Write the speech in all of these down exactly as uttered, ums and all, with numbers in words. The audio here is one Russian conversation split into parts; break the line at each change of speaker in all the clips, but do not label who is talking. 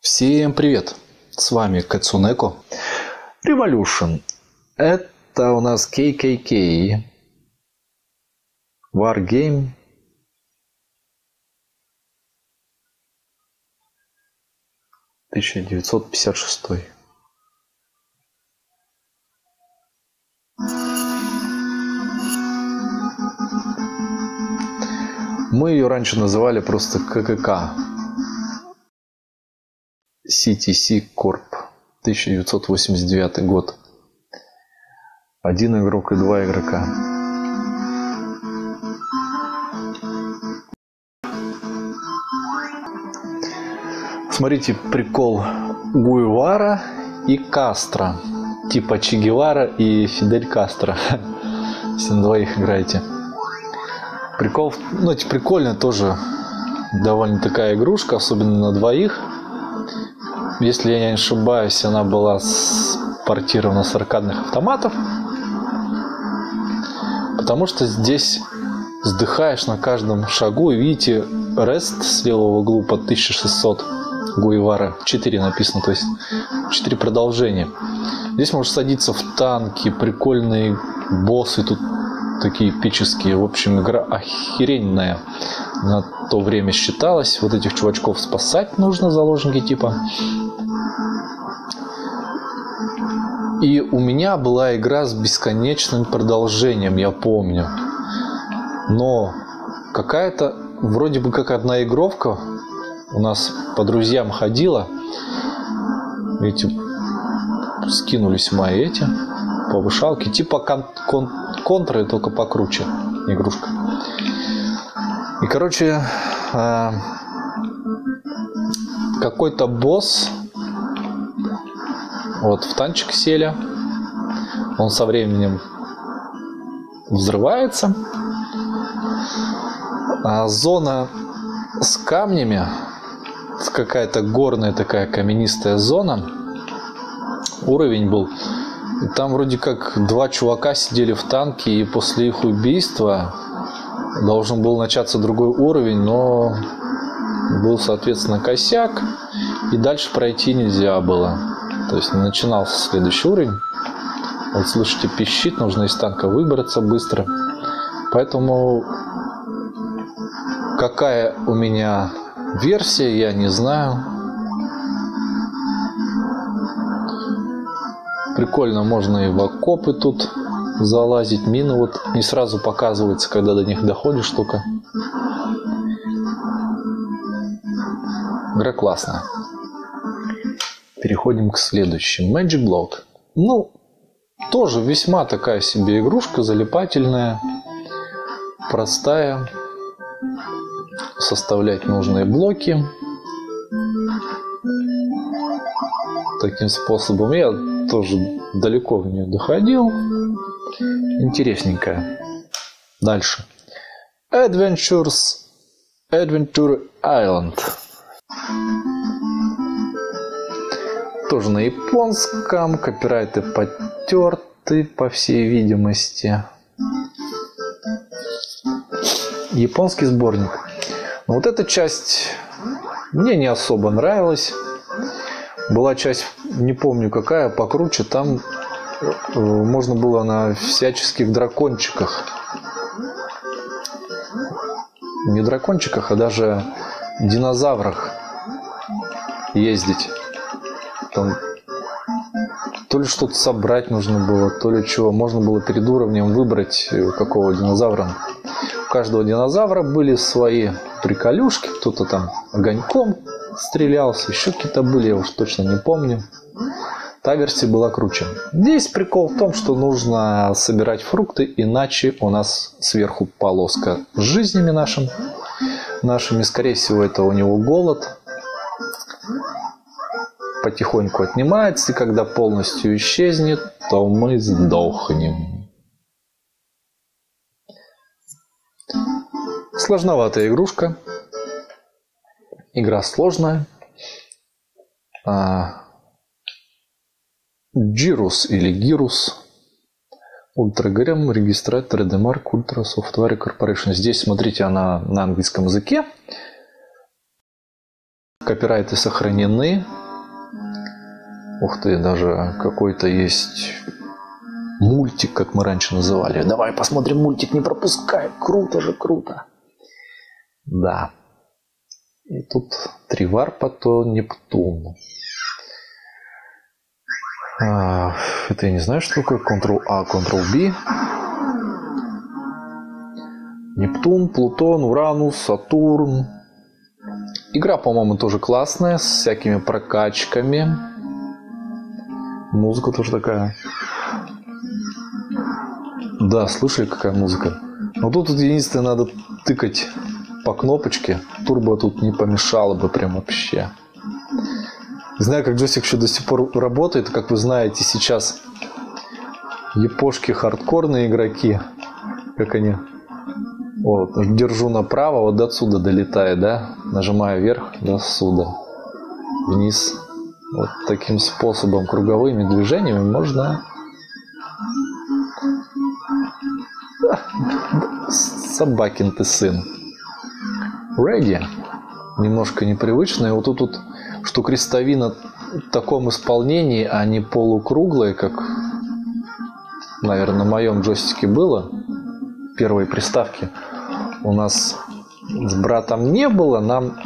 Всем привет! С вами Кацунеко. Revolution. Это у нас кей кей кей. Wargame. тысяча девятьсот пятьдесят шестой. Мы ее раньше называли просто ка ка ка. си ти си Corp. тысяча девятьсот восемьдесят девятый год. Один игрок и два игрока. Смотрите, прикол Гуевара и Кастро. Типа Че Гевара и Фидель Кастро. Если на двоих играете. Прикол, ну, это прикольно тоже. Довольно такая игрушка, особенно на двоих. Если я не ошибаюсь, она была спортирована с аркадных автоматов. Потому что здесь вздыхаешь на каждом шагу. И видите, рест с левого угла под тысяча шестьсот Гуевара. четыре написано, то есть четыре продолжения. Здесь можешь садиться в танки, прикольные боссы тут такие эпические. В общем, игра охеренная. На то время считалось. Вот этих чувачков спасать нужно, заложники типа. И у меня была игра с бесконечным продолжением, я помню. Но какая-то, вроде бы как одна игровка у нас по друзьям ходила. Видите, скинулись мои эти повышалки. Типа кон кон контры, только покруче игрушка. И, короче, э какой-то босс. Вот в танчик сели. Он со временем взрывается. А зона с камнями, какая-то горная такая каменистая зона. Уровень был. И там вроде как два чувака сидели в танке, и после их убийства должен был начаться другой уровень, но был, соответственно, косяк. И дальше пройти нельзя было. То есть начинался следующий уровень. Вот слышите, пищит, нужно из танка выбраться быстро. Поэтому какая у меня версия, я не знаю. Прикольно, можно и в окопы тут залазить. Мины вот не сразу показывается, когда до них доходишь только. Игра классная. Переходим к следующему. Magic Block. Ну, тоже весьма такая себе игрушка, залипательная, простая. Составлять нужные блоки. Таким способом я тоже далеко в нее доходил. Интересненькая. Дальше. Adventures Adventure Island. Тоже на японском. Копирайты потерты, по всей видимости. Японский сборник. Но вот эта часть мне не особо нравилась. Была часть, не помню какая, покруче. Там можно было на всяческих дракончиках. Не дракончиках, а даже динозаврах ездить. Там то ли что-то собрать нужно было, то ли чего. Можно было перед уровнем выбрать, какого динозавра. У каждого динозавра были свои приколюшки. Кто-то там огоньком стрелялся, еще какие-то были, я уж точно не помню. Та версия была круче. Здесь прикол в том, что нужно собирать фрукты, иначе у нас сверху полоска с жизнями нашим, нашими. Скорее всего, это у него голод. Потихоньку отнимается, и когда полностью исчезнет, то мы сдохнем. Сложноватая игрушка. Игра сложная. Гирус или Гирус. Ультра ГРМ, регистратор, Эдемарк, Ультра Software Corporation. Здесь, смотрите, она на английском языке. Копирайты сохранены. Ух ты, даже какой-то есть мультик, как мы раньше называли. Давай посмотрим мультик, не пропускай. Круто же, круто. Да. И тут три варпа, то Нептун. А, это я не знаю, что такое. контрол-А, контрол-Би. Нептун, Плутон, Уранус, Сатурн. Игра, по-моему, тоже классная, с всякими прокачками. Музыка тоже такая. Да, слышали, какая музыка? Но тут, тут единственное, надо тыкать по кнопочке. Турбо тут не помешало бы прям вообще. Не знаю, как джойстик еще до сих пор работает. Как вы знаете, сейчас япошки хардкорные игроки. Как они... Вот, держу направо, вот до отсюда долетает, да? Нажимаю вверх, до сюда. Вниз. Вот таким способом, круговыми движениями можно... Собакин ты сын. Ready. Немножко непривычно. И вот тут, тут что крестовина в таком исполнении, а не полукруглая, как, наверное, на моем джойстике было. Первой приставки у нас с братом не было. Нам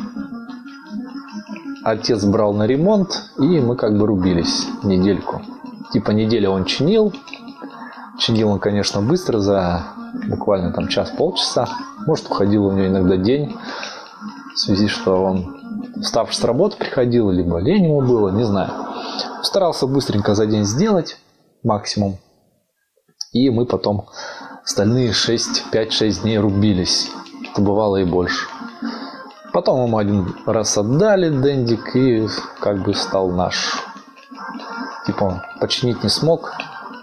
отец брал на ремонт, и мы как бы рубились недельку. Типа неделю он чинил. Чинил он, конечно, быстро, за буквально там час-полчаса. Может, уходил у него иногда день. В связи, что он, вставший с работы, приходил, либо лень ему было, не знаю. Старался быстренько за день сделать, максимум. И мы потом остальные шесть, пять-шесть дней рубились. Это бывало и больше. Потом ему один раз отдали дендик, и как бы стал наш. Типа он починить не смог.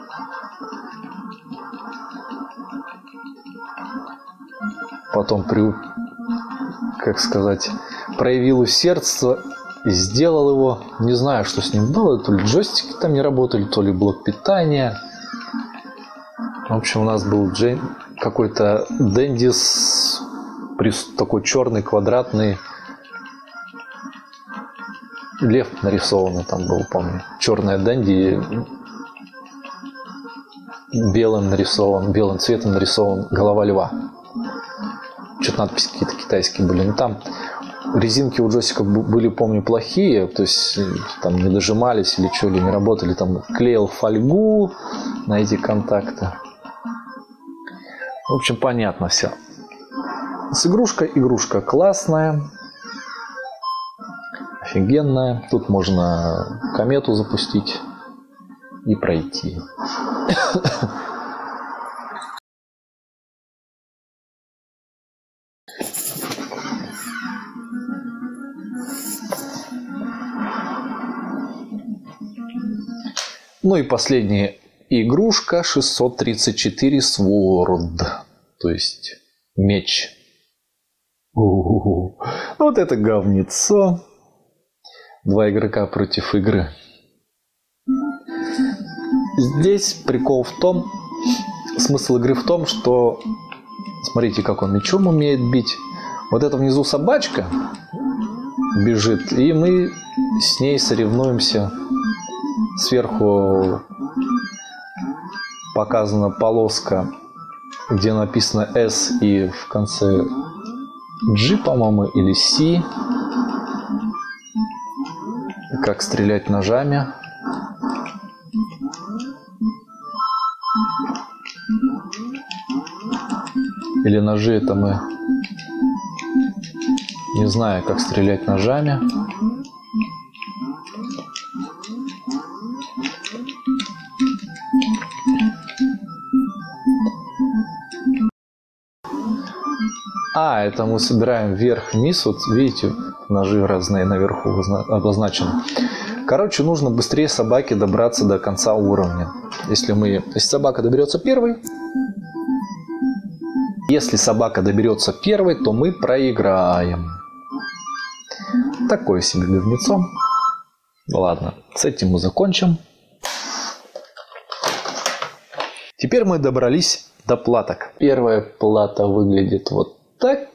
Потом, при, как сказать, проявил усердство и сделал его. Не знаю, что с ним было. То ли джойстики там не работали, то ли блок питания. В общем, у нас был джей... какой-то Денди с такой черный квадратный лев нарисованный там был, помню. Черная Денди, белым нарисован, белым цветом нарисован голова льва. Что-то надписи какие-то китайские были. Ну, там резинки у джойстика были, помню, плохие. То есть там не дожимались или что, или не работали. Там клеил фольгу на эти контакты. В общем, понятно все. С игрушкой. Игрушка классная. Офигенная. Тут можно комету запустить и пройти. Ну и последняя игрушка шестьсот тридцать четыре Sword, то есть меч. У-у-у. Вот это говнецо. Два игрока против игры. Здесь прикол в том, смысл игры в том, что смотрите, как он мечом умеет бить. Вот это внизу собачка бежит, и мы с ней соревнуемся. Сверху показана полоска, где написано S и в конце G, по-моему, или C. Как стрелять ножами. Или ножи это мы... Не знаю, как стрелять ножами. А, это мы собираем вверх-вниз. Вот видите, ножи разные наверху обозначены. Короче, нужно быстрее собаке добраться до конца уровня. Если мы, если собака доберется первой, если собака доберется первой, то мы проиграем. Такое себе говнецо. Ладно, с этим мы закончим. Теперь мы добрались до платок. Первая плата выглядит вот так.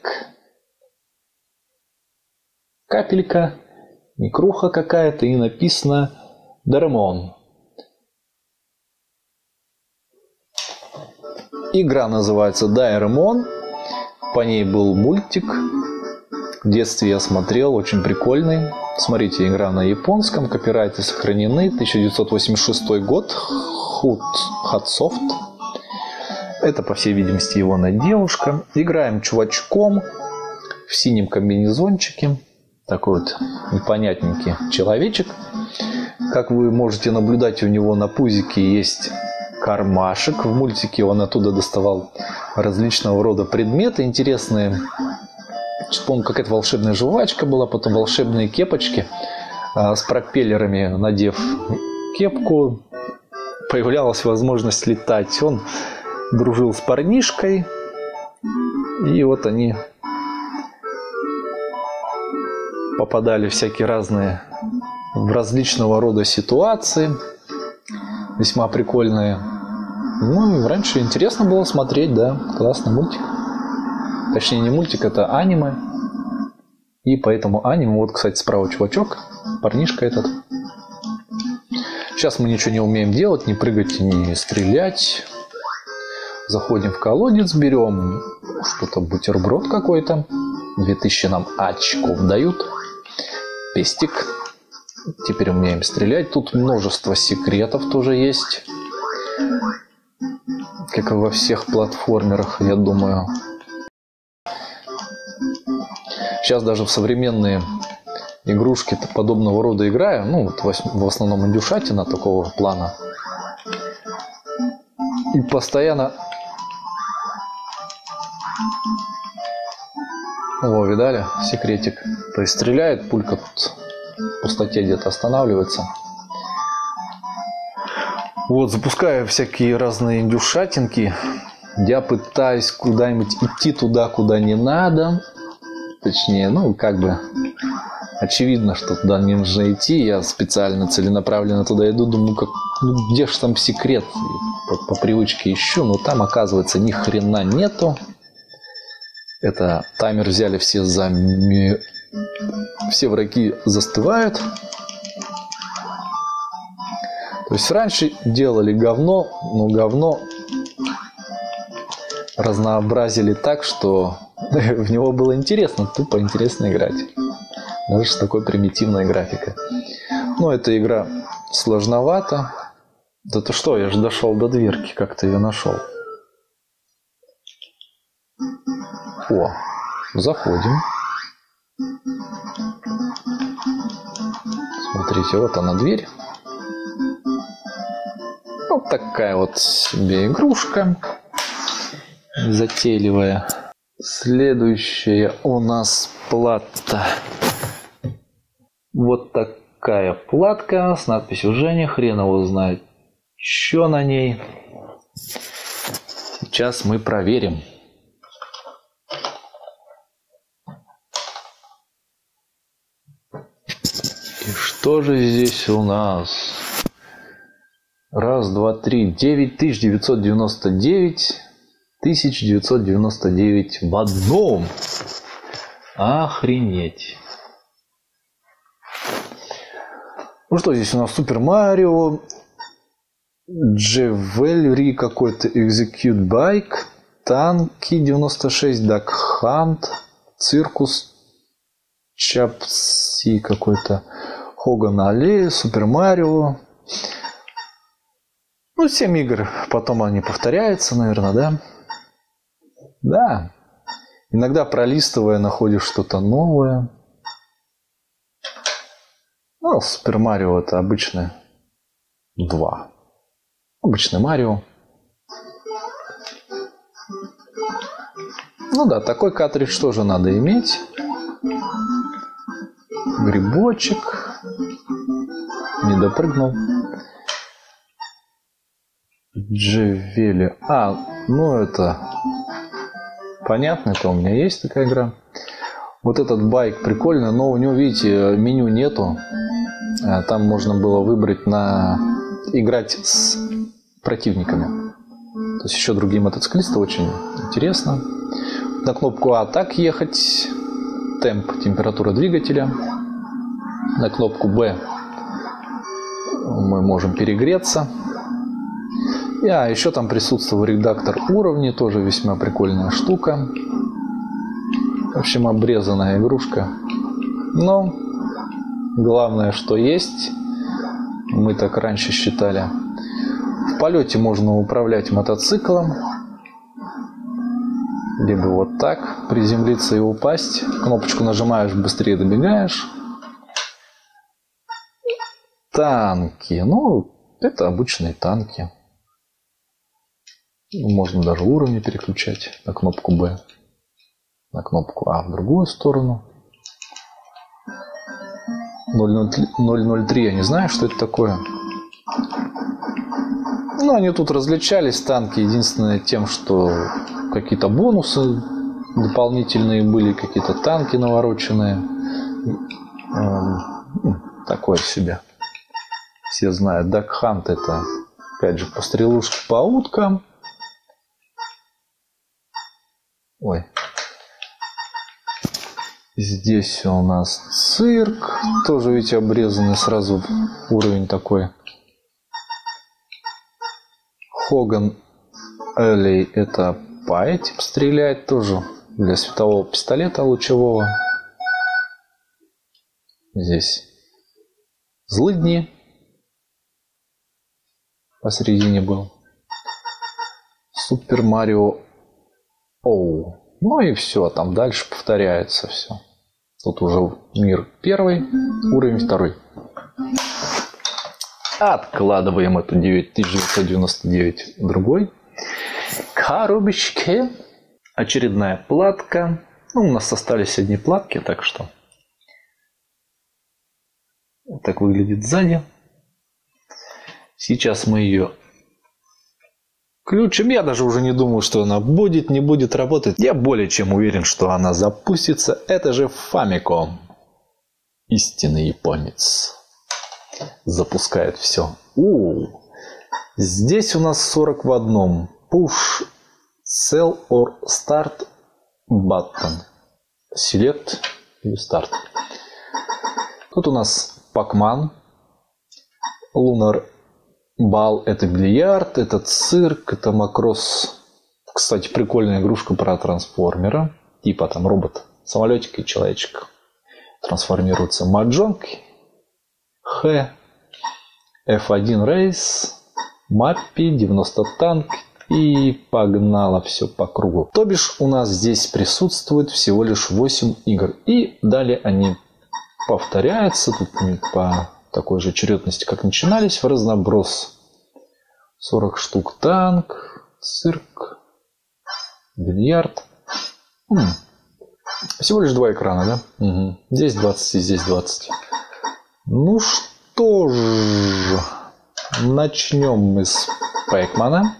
Капелька, микруха какая-то, и написано Доремон. Игра называется Доремон. По ней был мультик. В детстве я смотрел, очень прикольный. Смотрите, игра на японском, копирайты сохранены. тысяча девятьсот восемьдесят шестой год. Hudsoft. Это, по всей видимости, его девушка. Играем чувачком в синем комбинезончике. Такой вот непонятненький человечек. Как вы можете наблюдать, у него на пузике есть кармашек. В мультике он оттуда доставал различного рода предметы интересные. Помню, какая-то волшебная жвачка была, потом волшебные кепочки а, с пропеллерами. Надев кепку, появлялась возможность летать. Он дружил с парнишкой, и вот они попадали в всякие разные, в различного рода ситуации, весьма прикольные. Ну, раньше интересно было смотреть, да, классный мультик. Точнее, не мультик, это аниме. И поэтому аниме, вот, кстати, справа чувачок, парнишка этот. Сейчас мы ничего не умеем делать, не прыгать, не стрелять. Заходим в колодец, берем что-то, бутерброд какой-то. две тысячи нам очков дают. Пестик. Теперь умеем стрелять. Тут множество секретов тоже есть. Как и во всех платформерах, я думаю. Сейчас даже в современные игрушки подобного рода играю. Ну, вот в основном индюшатина такого плана. И постоянно... О, видали? Секретик. То есть стреляет, пулька тут в пустоте где-то останавливается. Вот, запускаю всякие разные индюшатинки. Я пытаюсь куда-нибудь идти туда, куда не надо. Точнее, ну, как бы очевидно, что туда не нужно идти. Я специально, целенаправленно туда иду. Думаю, как, ну, где же там секрет? По, по привычке ищу, но там, оказывается, ни хрена нету. Это таймер взяли все за... Все враги застывают. То есть раньше делали говно, но говно разнообразили так, что в него было интересно, тупо интересно играть. Даже с такой примитивной графикой. Но эта игра сложновата. Да ты что, я же дошел до дверки, как ты ее нашел. О, заходим. Смотрите, вот она дверь. Вот такая вот себе игрушка. Затейливая. Следующая у нас плата. Вот такая платка с надписью «Женя». Хрен его знает, что на ней. Сейчас мы проверим. И что же здесь у нас? Раз, два, три. девять тысяч девятьсот девяносто девять. тысяча девятьсот девяносто девять в одном. Охренеть. Ну что здесь у нас? Супер Марио, Джевельри какой-то, Execute Bike, Танки девяносто шесть, Duck Hunt, Циркус, Чапси какой-то, Хоган Аллея, Супер Марио. Ну, семь игр, потом они повторяются, наверное, да? Да. Иногда, пролистывая, находишь что-то новое. Ну, Супер Марио это обычное два. Обычный Марио. Ну да, такой картридж тоже надо иметь. Грибочек. Не допрыгнул. Джевели. А, ну это... Понятно, это у меня есть такая игра. Вот этот байк прикольный, но у него, видите, меню нету. Там можно было выбрать на... играть с противниками. То есть еще другие мотоциклисты, очень интересно. На кнопку А так ехать. Темп, температура двигателя. На кнопку Б мы можем перегреться. И, а, еще там присутствовал редактор уровней, тоже весьма прикольная штука. В общем, обрезанная игрушка. Но главное, что есть, мы так раньше считали. В полете можно управлять мотоциклом. Либо вот так, приземлиться и упасть. Кнопочку нажимаешь, быстрее добегаешь. Танки. Ну, это обычные танки. Можно даже уровни переключать на кнопку Б. На кнопку А в другую сторону. ноль ноль три, я не знаю, что это такое. Ну, они тут различались, танки, единственное тем, что какие-то бонусы дополнительные были, какие-то танки навороченные. Такое себе. Все знают, Duck Hunt это, опять же, пострелушки по уткам. Ой. Здесь у нас цирк. Тоже, видите, обрезанный сразу уровень такой. Хоган Элли это по этим стреляет тоже. Для светового пистолета лучевого. Здесь злыдни. Посередине был. Супер Марио Оу. Ну и все, там дальше повторяется все. Тут уже мир первый, уровень второй. Откладываем эту тысяча девятьсот девяносто девять в другой коробочке. Очередная платка. Ну, у нас остались одни платки, так что вот так выглядит сзади. Сейчас мы ее включим. Я даже уже не думаю, что она будет, не будет работать. Я более чем уверен, что она запустится. Это же Famicom. Истинный японец. Запускает все. У, здесь у нас сорок в одном. Push, Sell or Start Button. Select или Start. Тут у нас Pac-Man. Lunar Бал — это бильярд, это цирк, это макрос. Кстати, прикольная игрушка про трансформера. Типа там робот, самолетик и человечек трансформируются. Маджонг, Х, эф один рейс, Маппи, девяносто танк и погнало все по кругу. То бишь у нас здесь присутствует всего лишь восемь игр. И далее они повторяются тут по такой же очередности, как начинались, в разноброс. сорок штук танк, цирк, бильярд. М-м. Всего лишь два экрана, да? Угу. Здесь двадцать и здесь двадцать. Ну что ж, начнем мы с Пэкмана.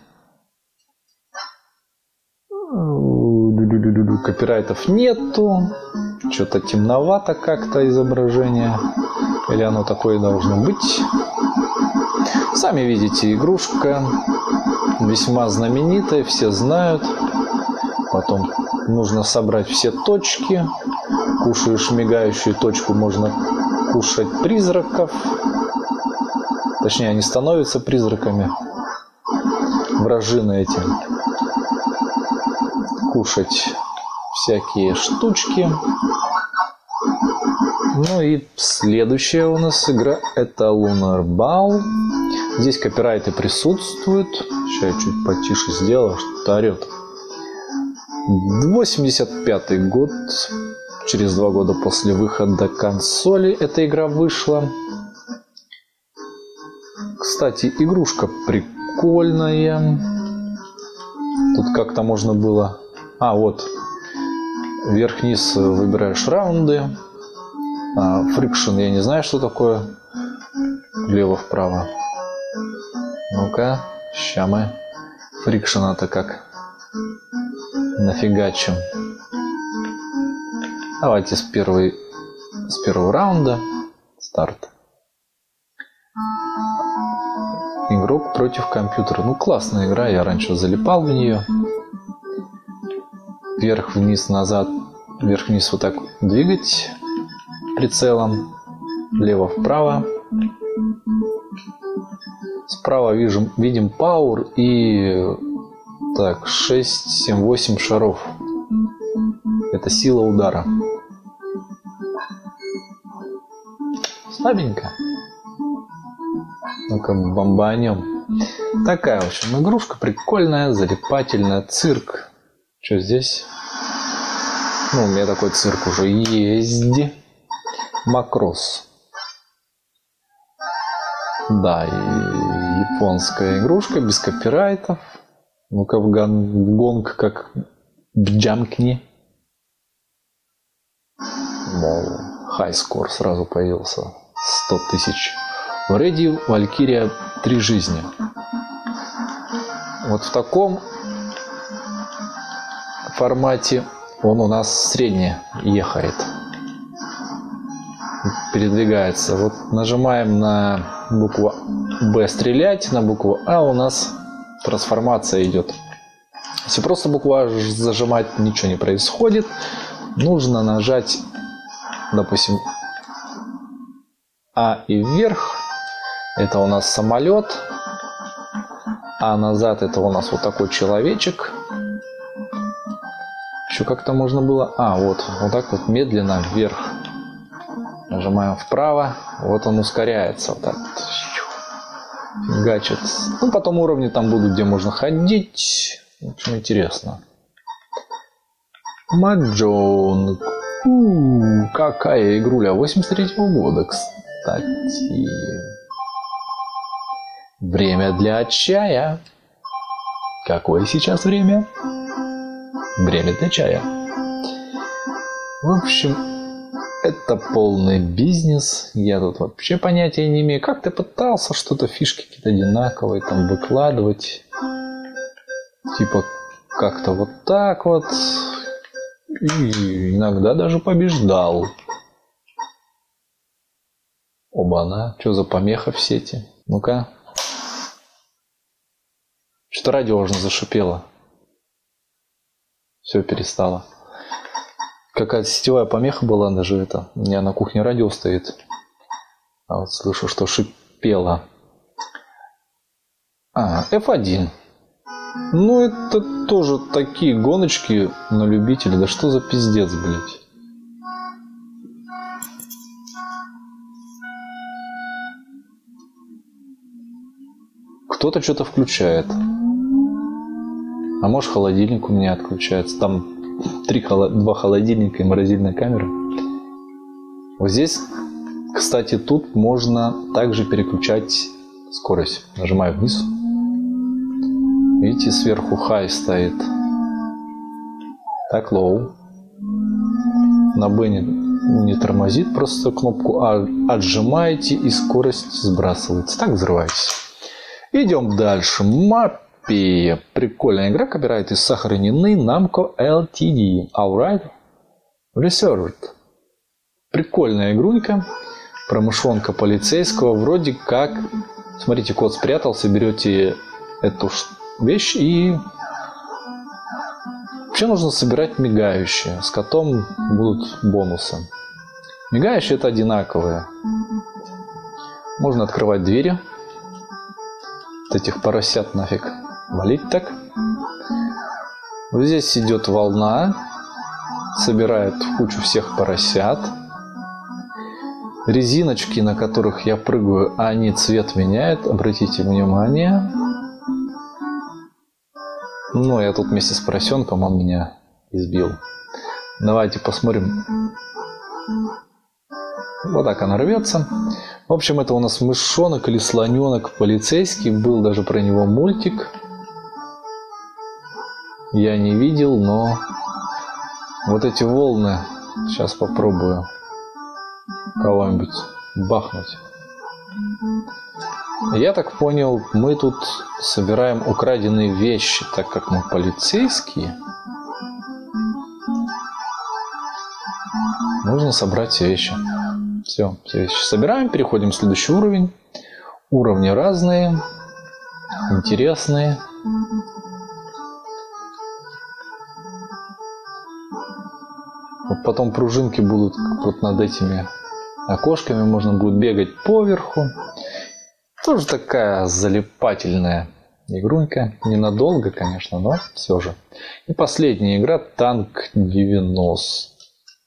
Копирайтов нету. Что-то темновато как-то изображение. Или оно такое должно быть. Сами видите, игрушка весьма знаменитая, все знают. Потом нужно собрать все точки. Кушаешь мигающую точку, можно кушать призраков. Точнее, они становятся призраками. Вражины эти. Кушать всякие штучки. Ну и следующая у нас игра — это Lunar Ball. Здесь копирайты присутствуют. Сейчас я чуть потише сделаю, что-то орет. восемьдесят пятый год. Через два года после выхода консоли эта игра вышла. Кстати, игрушка прикольная. Тут как-то можно было... А, вот. Вверх-вниз выбираешь раунды. Фрикшн, я не знаю, что такое. Влево-вправо. Ну-ка, ща мы. Фрикшн это как? Нафигачим. Давайте с, первой, с первого раунда. Старт. Игрок против компьютера. Ну, классная игра, я раньше залипал в нее. Вверх-вниз, назад, вверх-вниз вот так двигать прицелом. Влево-вправо. Справа видим, видим Power и так, шесть, семь, восемь шаров. Это сила удара. Слабенько. Ну-ка, бомбанем. Такая, в общем, игрушка прикольная, залипательная. Цирк. Что здесь? Ну, у меня такой цирк уже есть. Макрос. Да, и японская игрушка без копирайтов. Ну-ка, в, гон, в гонг как бджамкни. Мол, хайскор сразу появился. сто тысяч. В рейде Валькирия три жизни. Вот в таком формате он у нас средне ехает. Передвигается. Вот нажимаем на букву Б стрелять, на букву А у нас трансформация идет. Если просто букву А зажимать, ничего не происходит. Нужно нажать, допустим, А и вверх. Это у нас самолет. А назад это у нас вот такой человечек. Еще как-то можно было... А, вот, вот так вот медленно вверх. Нажимаем вправо. Вот он ускоряется. Вот так вот. Фигачит. Ну, потом уровни там будут, где можно ходить. В общем, интересно. Маджонг. У-у-у, какая игруля. восемьдесят третьего года, кстати. Время для чая. Какое сейчас время? Время для чая. В общем, это полный бизнес. Я тут вообще понятия не имею. Как ты пытался что-то, фишки какие-то одинаковые там выкладывать. Типа как-то вот так вот. И иногда даже побеждал. Оба-на. Что за помеха в сети? Ну-ка. Что-то радио уже зашипело. Все перестало. Какая-то сетевая помеха была даже это. У меня на кухне радио стоит. А вот слышу, что шипело. А, эф один. Ну, это тоже такие гоночки на любителя. Да что за пиздец, блядь. Кто-то что-то включает. А может, холодильник у меня отключается. Там три, два холодильника и морозильная камера. Вот здесь, кстати, тут можно также переключать скорость. Нажимаю вниз. Видите, сверху high стоит. Так, low. На B не, не тормозит, просто кнопку А отжимаете и скорость сбрасывается. Так, взрывайтесь. Идем дальше. Маппи. Прикольная игра. Копирайт из Сахарнины Namco эл ти ди. Alright. Reserved. Прикольная игрунька. Про мышонка полицейского. Вроде как... Смотрите, кот спрятался. Берете эту вещь и... Вообще нужно собирать мигающие. С котом будут бонусы. Мигающие это одинаковые. Можно открывать двери. Вот этих поросят нафиг валить так. Вот здесь идет волна. Собирает в кучу всех поросят. Резиночки, на которых я прыгаю, они цвет меняют. Обратите внимание. Ну, я тут вместе с поросенком, он меня избил. Давайте посмотрим. Вот так она рвется. В общем, это у нас мышонок или слоненок полицейский. Был даже про него мультик. Я не видел, но вот эти волны. Сейчас попробую кого-нибудь бахнуть. Я так понял, мы тут собираем украденные вещи, так как мы полицейские. Нужно собрать все вещи. Все, все вещи собираем, переходим в следующий уровень. Уровни разные, интересные. Вот потом пружинки будут вот над этими окошками можно будет бегать поверху. Тоже такая залипательная игрунька. Ненадолго, конечно, но все же. И последняя игра Танк девяносто.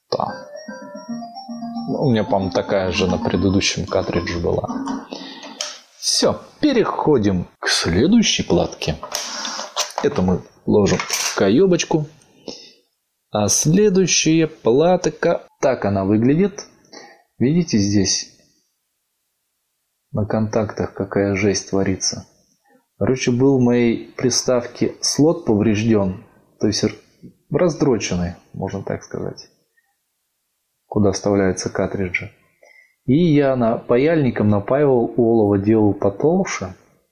У меня, по-моему, такая же на предыдущем картридже была. Все, переходим к следующей платке. Это мы ложим в каёбочку. А следующая платка, так она выглядит. Видите здесь на контактах какая жесть творится. Короче, был в моей приставке слот поврежден, то есть раздроченный, можно так сказать, куда вставляются картриджи. И я на, паяльником напаивал олово, делал потолще.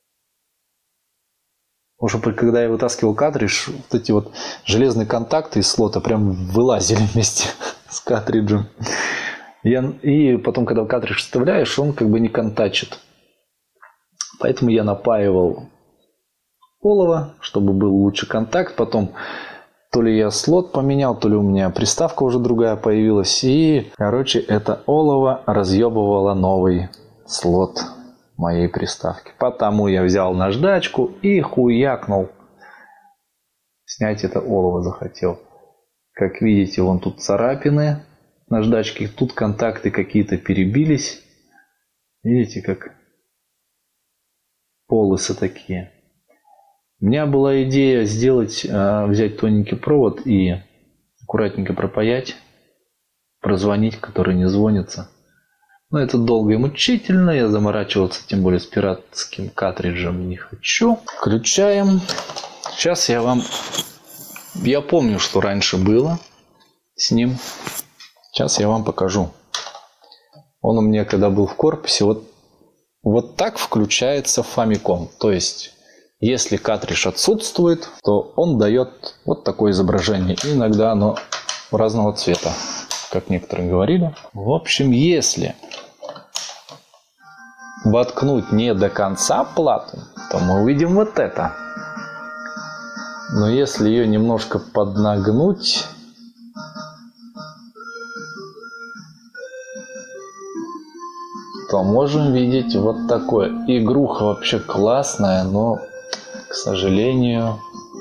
Уже когда я вытаскивал картридж, вот эти вот железные контакты из слота прям вылазили вместе с картриджем. Я, и потом, когда картридж вставляешь, он как бы не контачит. Поэтому я напаивал олово, чтобы был лучший контакт. Потом то ли я слот поменял, то ли у меня приставка уже другая появилась. И, короче, это олово разъебывало новый слот моей приставки. Потому я взял наждачку и хуякнул. Снять это олово захотел. Как видите, вон тут царапины наждачки. Тут контакты какие-то перебились. Видите, как полосы такие. У меня была идея сделать, взять тоненький провод и аккуратненько пропаять, прозвонить, который не звонится. Но это долго и мучительно, я заморачиваться, тем более с пиратским картриджем, не хочу. Включаем. Сейчас я вам... Я помню, что раньше было с ним. Сейчас я вам покажу. Он у меня, когда был в корпусе, вот, вот так включается Famicom. То есть, если картридж отсутствует, то он дает вот такое изображение. И иногда оно разного цвета, как некоторые говорили. В общем, если воткнуть не до конца плату, то мы увидим вот это. Но если ее немножко поднагнуть, то можем видеть вот такое. Игруха вообще классная, но, к сожалению,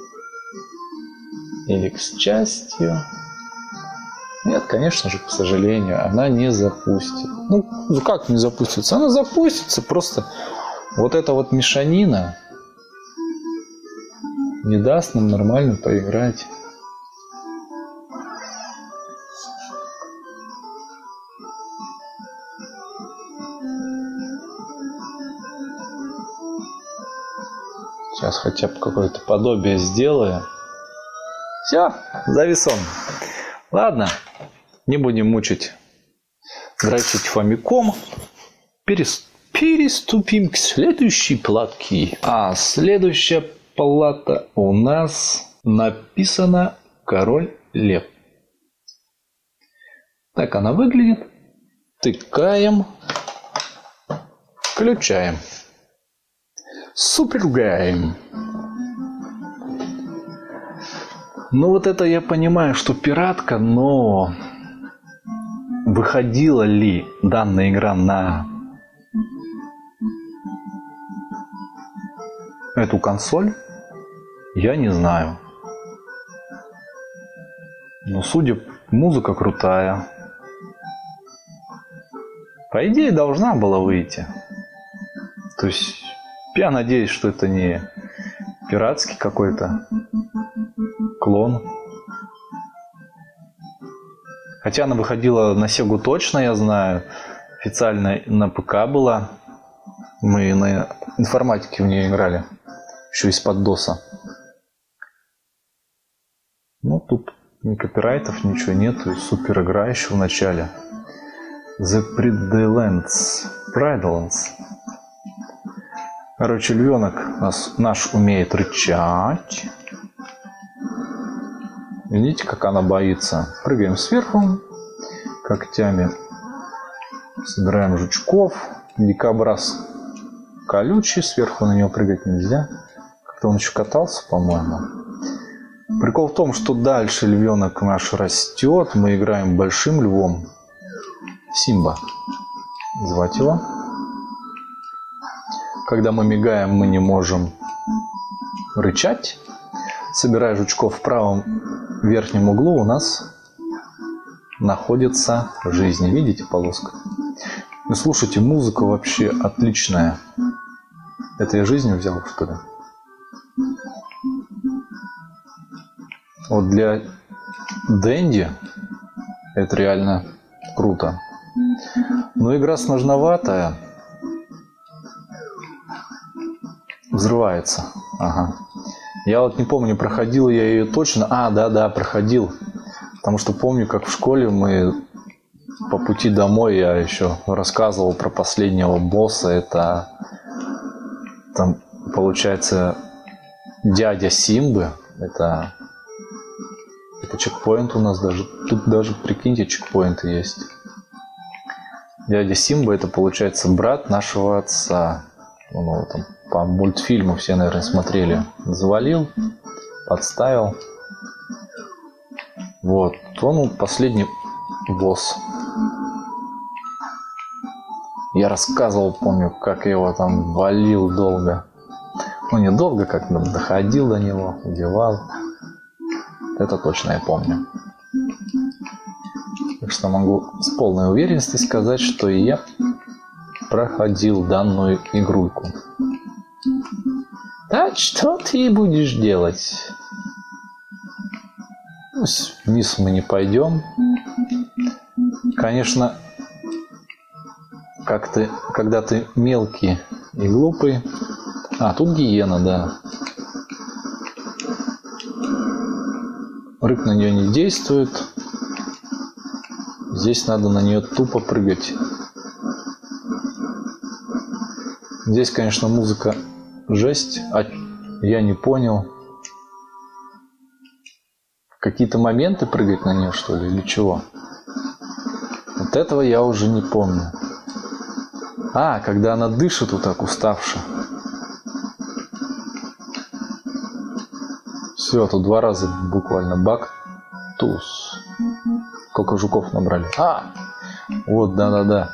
или к счастью, нет, конечно же, к сожалению, она не запустит. Ну, как не запустится? Она запустится, просто вот эта вот мешанина не даст нам нормально поиграть. Сейчас хотя бы какое-то подобие сделаю. Все, завис он. Ладно, не будем мучить, дрочить Famicom. Перес... Переступим к следующей платке. А следующая плата у нас написана Король Лев. Так она выглядит. Тыкаем. Включаем. Супергейм. Ну вот это я понимаю, что пиратка, но выходила ли данная игра на эту консоль, я не знаю. Но судя, музыка крутая. По идее должна была выйти. То есть я надеюсь, что это не пиратский какой-то клон. Хотя она выходила на Сегу точно, я знаю. Официально на ПК была. Мы на информатике в нее играли. Еще из-под доса. Ну, тут ни копирайтов, ничего нет. Супер игра еще в начале. The Predalens. Predalens. Короче, львенок нас, наш умеет рычать. Видите, как она боится. Прыгаем сверху когтями. Собираем жучков. Дикобраз колючий. Сверху на него прыгать нельзя. Как-то он еще катался, по-моему. Прикол в том, что дальше львенок наш растет. Мы играем большим львом. Симба. Звать его. Когда мы мигаем, мы не можем рычать. Собирая жучков в правом верхнем углу, у нас находится жизнь. Видите полоска? Ну, слушайте, музыка вообще отличная. Это я жизнь взял, что ли? Вот для Дэнди это реально круто. Но игра сложноватая. Взрывается. Ага. Я вот не помню, проходил я ее точно. А, да-да, проходил. Потому что помню, как в школе мы по пути домой я еще рассказывал про последнего босса. Это там, получается, дядя Симбы. Это, это чекпоинт у нас даже. Тут даже, прикиньте, чекпоинты есть. Дядя Симба — это, получается, брат нашего отца. Ну, там, по мультфильму все, наверное, смотрели. Завалил, подставил. Вот. Он последний босс. Я рассказывал, помню, как я его там валил долго. Ну, не долго, как доходил до него, убивал. Это точно я помню. Так что могу с полной уверенностью сказать, что и я проходил данную игрульку. Так, что ты будешь делать? Ну, вниз мы не пойдем. Конечно, как ты, когда ты мелкий и глупый. А, тут гиена, да. Рык на нее не действует. Здесь надо на нее тупо прыгать. Здесь, конечно, музыка жесть. А я не понял. Какие-то моменты прыгать на нее, что ли, или чего? Вот этого я уже не помню. А, когда она дышит вот так уставше. Все, тут два раза буквально бактус. Сколько жуков набрали? А, вот, да-да-да.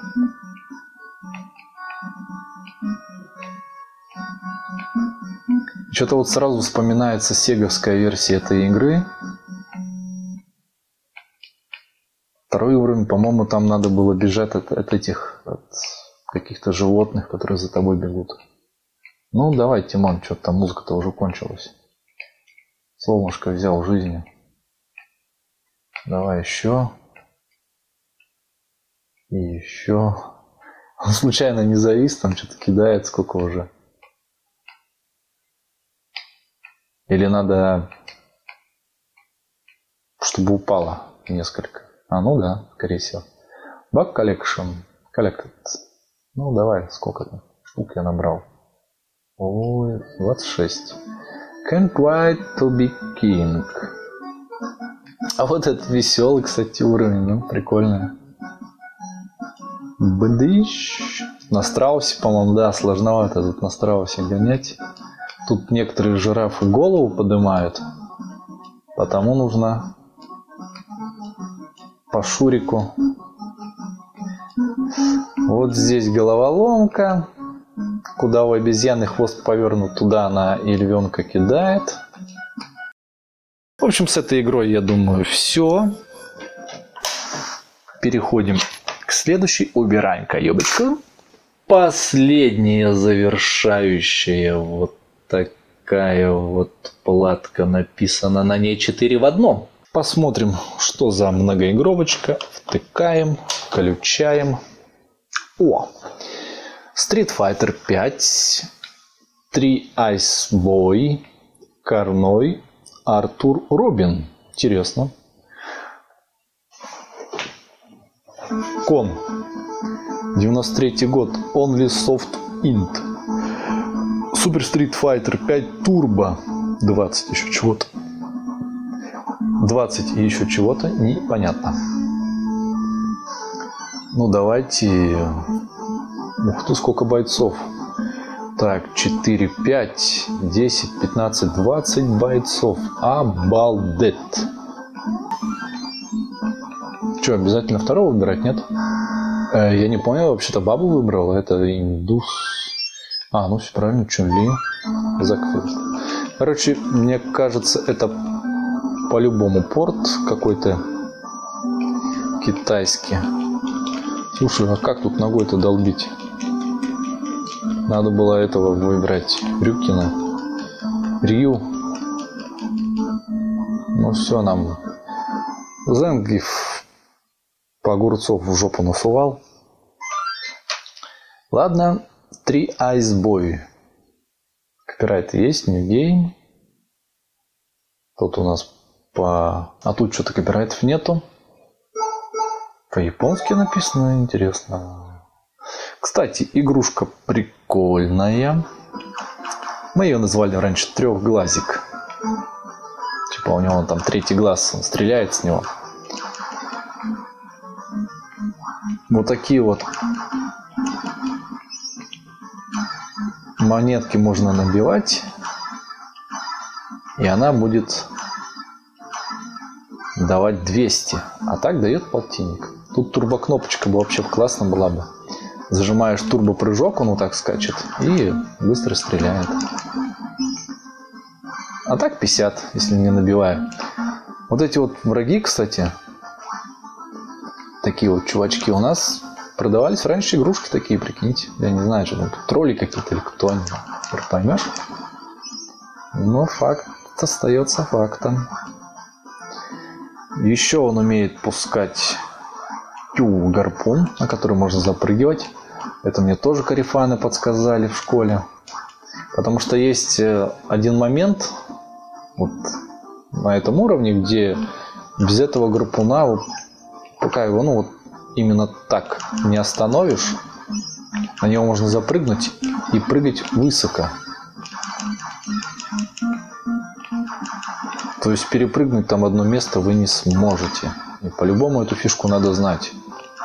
Что-то вот сразу вспоминается сеговская версия этой игры. Второй уровень, по-моему, там надо было бежать от, от этих, от каких-то животных, которые за тобой бегут. Ну, давай, Тимон, что-то там музыка-то уже кончилась. Солнышко взял жизни. Давай еще. И еще. Он случайно не завис, там что-то кидает, сколько уже. Или надо, чтобы упало несколько. А, ну да, скорее всего. Bug collection. Collected. Ну, давай, сколько там штук я набрал? Ой, двадцать шесть. Can't wait to be king. А вот этот веселый, кстати, уровень, ну, прикольно. Бдыщ. На страусе, по-моему, да, сложновато тут на страусе гонять. Тут некоторые жирафы голову поднимают, потому нужно по шурику. Вот здесь головоломка. Куда у обезьяны хвост повернут, туда она и львенка кидает. В общем, с этой игрой, я думаю, все. Переходим к следующей. Убираем каёбочку. Последняя завершающая вот такая вот платка. Написана на ней четыре в одном. Посмотрим, что за многоигровочка. Втыкаем, включаем. О! Street Fighter пять, три Ice Boy, Карной, Артур Робин. Интересно. Кон. девяносто третий год. Only Soft Int. Super Street Fighter пять Turbo. двадцать еще чего-то. двадцать и еще чего-то. Непонятно. Ну давайте... Ух ты, сколько бойцов. Так, четыре, пять, десять, пятнадцать, двадцать бойцов. Обалдеть. Что, обязательно второго выбирать, нет? Э, я не понял, вообще-то бабу выбрал. Это индус. А, ну все правильно, Чун-Ли. Короче, мне кажется, это по-любому порт какой-то китайский. Слушай, а как тут ногой-то долбить? Надо было этого выбрать. Рюкина. Рью. Ну все, нам Зенгиф по огурцов в жопу насувал. Ладно, три айсбой. Копирайт есть, New Game. Тут у нас по... А тут что-то копирайтов нету. По-японски написано, интересно. Кстати, игрушка прикольная. Мы ее назвали раньше трехглазик. Типа у него там третий глаз, он стреляет с него. Вот такие вот монетки можно набивать. И она будет давать двести. А так дает полтинник. Тут турбокнопочка бы вообще классно была бы. Зажимаешь турбопрыжок, он вот так скачет. И быстро стреляет. А так пятьдесят, если не набиваю. Вот эти вот враги, кстати. Такие вот чувачки у нас продавались раньше игрушки такие, прикиньте. Я не знаю, что там, тролли какие-то или кто они. Поймешь? Но факт остается фактом. Еще он умеет пускать тю-гарпун, на который можно запрыгивать. Это мне тоже корефаны подсказали в школе. Потому что есть один момент вот на этом уровне, где без этого гарпуна, вот, пока его ну, вот, именно так не остановишь, на него можно запрыгнуть и прыгать высоко. То есть перепрыгнуть там одно место вы не сможете. И по-любому эту фишку надо знать.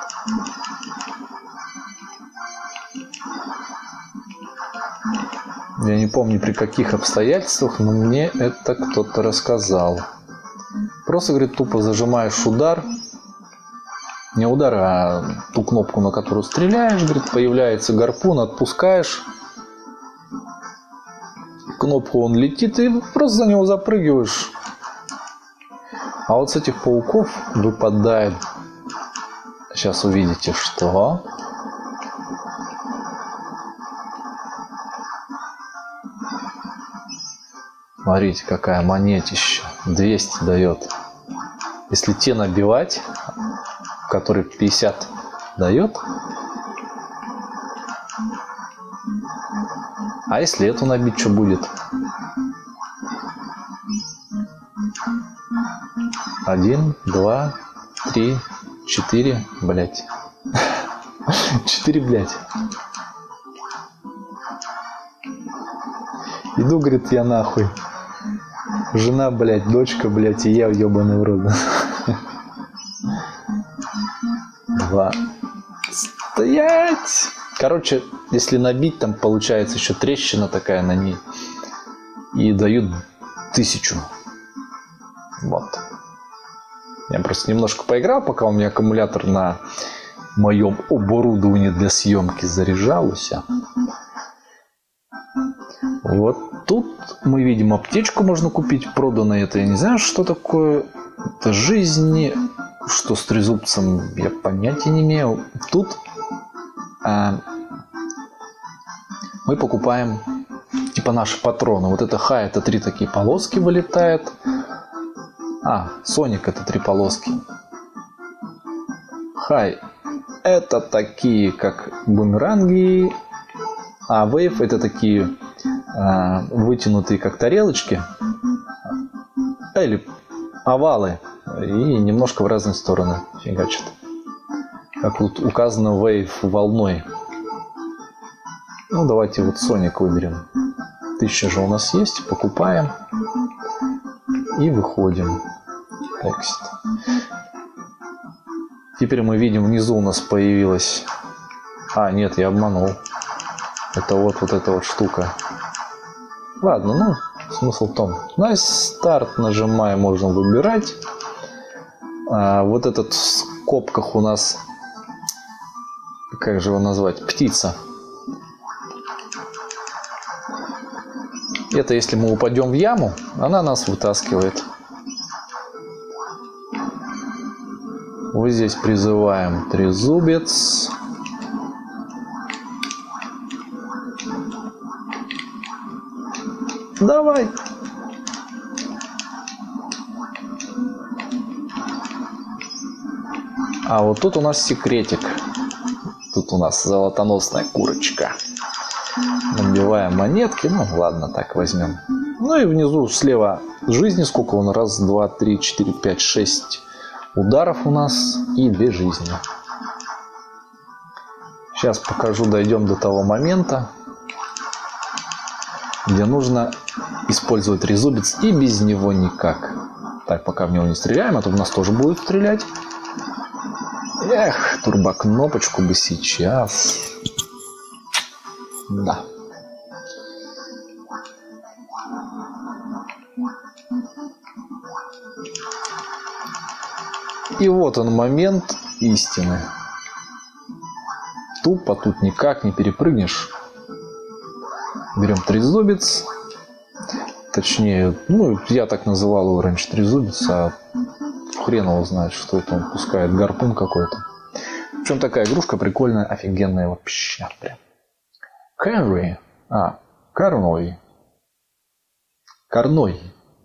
Я не помню при каких обстоятельствах, но мне это кто-то рассказал. Просто, говорит, тупо зажимаешь удар. Не удар, а ту кнопку, на которую стреляешь, говорит, появляется гарпун, отпускаешь. Кнопку он летит, и просто за него запрыгиваешь. А вот с этих пауков выпадает. Сейчас увидите, что... Смотрите, какая монетища. двести дает. Если те набивать, который пятьдесят дает. А если эту набить, что будет? Один, два, три, четыре, блять. Четыре, блять. Иду, говорит, я нахуй. Жена, блядь, дочка, блядь, и я ебаный в рот. Два. Стоять! Короче, если набить, там получается еще трещина такая на ней. И дают тысячу. Вот. Я просто немножко поиграл, пока у меня аккумулятор на моем оборудовании для съемки заряжался. Вот тут мы видим аптечку можно купить, проданное это, я не знаю, что такое. Это жизни, что с трезубцем, я понятия не имею. Тут а, мы покупаем типа наши патроны. Вот это Хай, это три такие полоски вылетает. А, Соник это три полоски. Хай это такие как бумеранги. А Вейв это такие а, вытянутые как тарелочки. Или овалы. И немножко в разные стороны фигачат. Как тут указано Wave волной. Ну давайте вот Соник выберем. Тысяча же у нас есть. Покупаем. И выходим. Exit. Теперь мы видим внизу у нас появилась... А, нет, я обманул. Это вот, вот эта вот штука. Ладно, ну, смысл в том. На старт нажимаем, можно выбирать. А, вот этот в скобках у нас как же его назвать, птица. Это если мы упадем в яму, она нас вытаскивает. Вот здесь призываем трезубец. Давай. А вот тут у нас секретик. Тут у нас золотоносная курочка. Набиваем монетки. Ну ладно, так возьмем. Ну и внизу слева жизни сколько он? Раз, два, три, четыре, пять, шесть ударов у нас и две жизни. Сейчас покажу, дойдем до того момента, где нужно использовать трезубец, и без него никак. Так, пока в него не стреляем, а то в нас тоже будет стрелять. Эх, турбокнопочку бы сейчас. Да. И вот он, момент истины. Тупо тут никак не перепрыгнешь. Берем трезубец. Точнее, ну, я так называл его раньше трезубец, а хрен его знает, что это он пускает, гарпун какой-то. В общем, такая игрушка прикольная, офигенная вообще. Кэрри. А, Карной. Карной.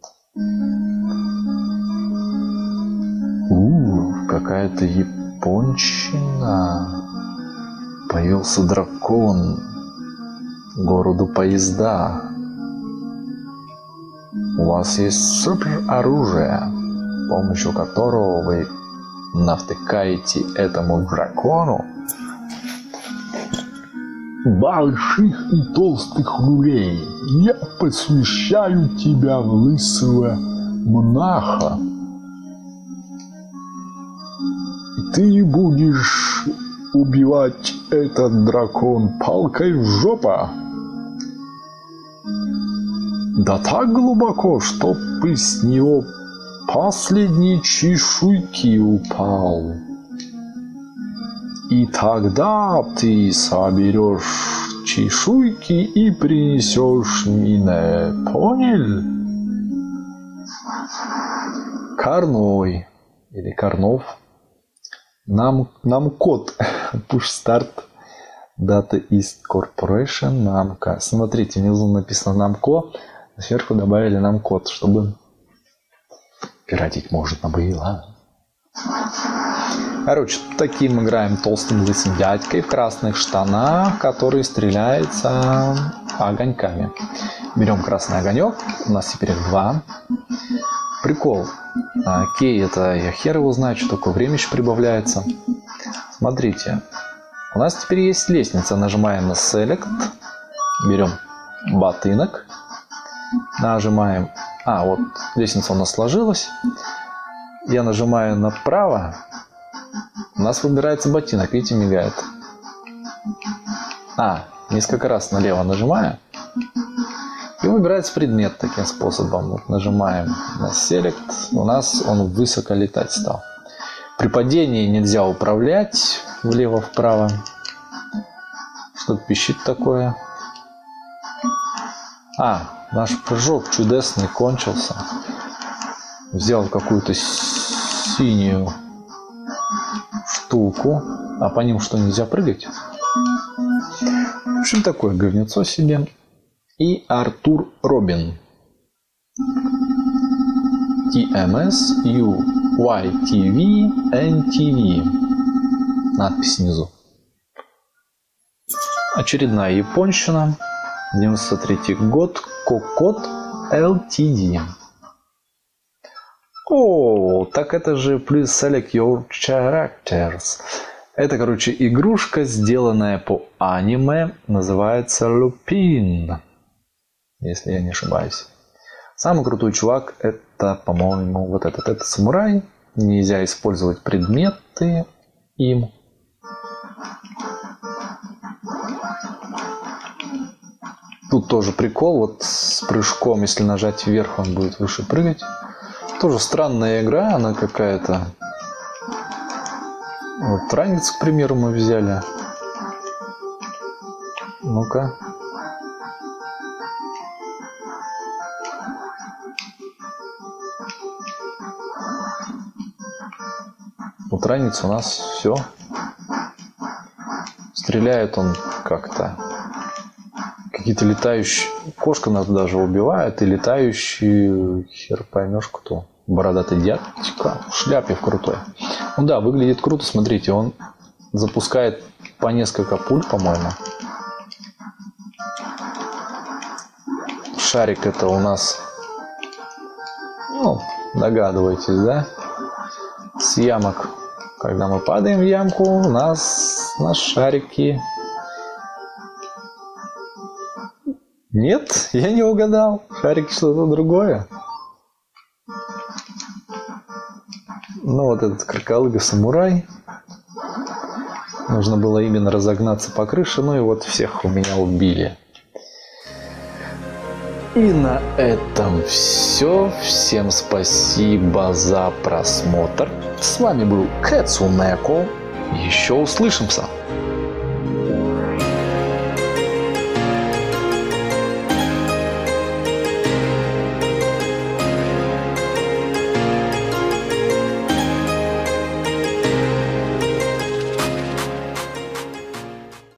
У, какая-то японщина. Появился дракон. Городу поезда. У вас есть супер оружие, с помощью которого вы навтыкаете этому дракону больших и толстых лулей. Я посвящаю тебя в лысого монаха. И ты будешь убивать этот дракон палкой в жопу. Да так глубоко, чтоб с него последние чешуйки упал. И тогда ты соберешь чешуйки и принесешь мне. Понял? Карной или Карнов. Нам, нам код. Push start. Data East Corporation. Намка. Смотрите, внизу написано Намко. Сверху добавили нам код, чтобы пиратить можно было. Короче, таким играем толстым лысым дядькой в красных штанах, который стреляется огоньками. Берем красный огонек. У нас теперь их два. Прикол. Кей, это я хер его знаю, что такое время еще прибавляется. Смотрите. У нас теперь есть лестница. Нажимаем на Select. Берем ботинок. Нажимаем. А, вот лестница у нас сложилась. Я нажимаю направо. У нас выбирается ботинок. Видите, мигает. А, несколько раз налево нажимаю. И выбирается предмет таким способом. Вот нажимаем на Select. У нас он высоко летать стал. При падении нельзя управлять влево-вправо. Что-то пищит такое. А, наш прыжок чудесный кончился. Взял какую-то синюю штуку. А по ним что, нельзя прыгать? В общем, такое говнецо себе. И Артур Робин. Ти Эм Эс Ю Уай Ти Ви Эн Ти Ви. Надпись внизу. Очередная японщина. девяносто третий год. Кокот Эл Ти Ди. О, так это же please select your characters. Это, короче, игрушка, сделанная по аниме. Называется Лупин. Если я не ошибаюсь. Самый крутой чувак это, по-моему, вот этот. Это самурай. Нельзя использовать предметы им. Тут тоже прикол. Вот с прыжком, если нажать вверх, он будет выше прыгать. Тоже странная игра. Она какая-то... Вот ранец, к примеру, мы взяли. Ну-ка. Утранец у нас все. Стреляет он как-то. Какие-то летающие... Кошка нас даже убивает, и летающие... Хер поймешь кто. Бородатый дядька в шляпе в крутой. Ну да, выглядит круто, смотрите, он запускает по несколько пуль, по-моему. Шарик это у нас, ну, догадываетесь, да? С ямок. Когда мы падаем в ямку, у нас на шарики... Нет, я не угадал. Шарики что-то другое. Ну вот этот кроколыга-самурай. Нужно было именно разогнаться по крыше. Ну и вот всех у меня убили. И на этом все. Всем спасибо за просмотр. С вами был Кэцунеко. Еще услышимся.